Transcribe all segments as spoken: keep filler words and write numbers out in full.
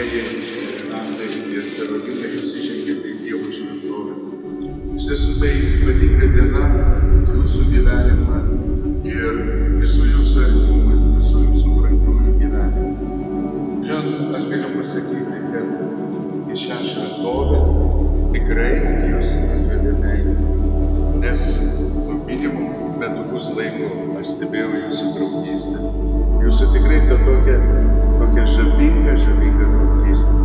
mėlyjantys Renatai ir Karolina, jūs įžengėte į Dievo šventovę. Iš tiesų tai ypatinga diena jūsų gyvenimą ir visų jūsų artimų, visų jūsų brangiųjų gyvenimą. Žinot, aš galiu pasakyti, kad į šią šventovę tikrai jūs atvedė meilę, nes nu, minimum metus laiko aš stebėjau jūsų draugystę. Jūsų tikrai ta tokia, tokia žavinga, žavinga draugystė.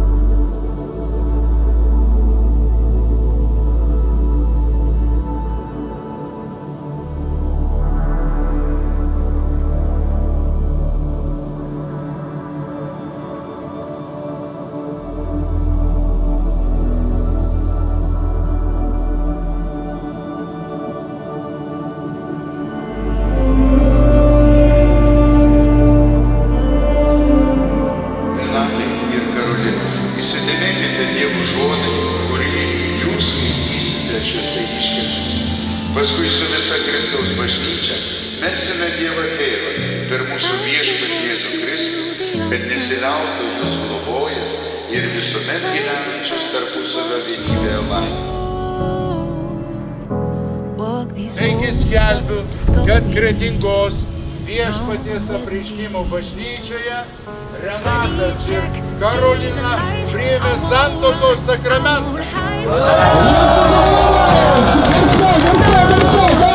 Paskui su visa Kristaus bažnyčia melsime Dievą Tėvą per mūsų Viešpatį Jėzų Kristų, kad nesiliautų jūs globojęs ir visuomet gyvenančius tarpusavio vienybėje laimę. Taigi skelbiu, kad Kretingos Viešpaties apreiškimo bažnyčioje Renatas ir Karolina priėmė santuokos sakramentą.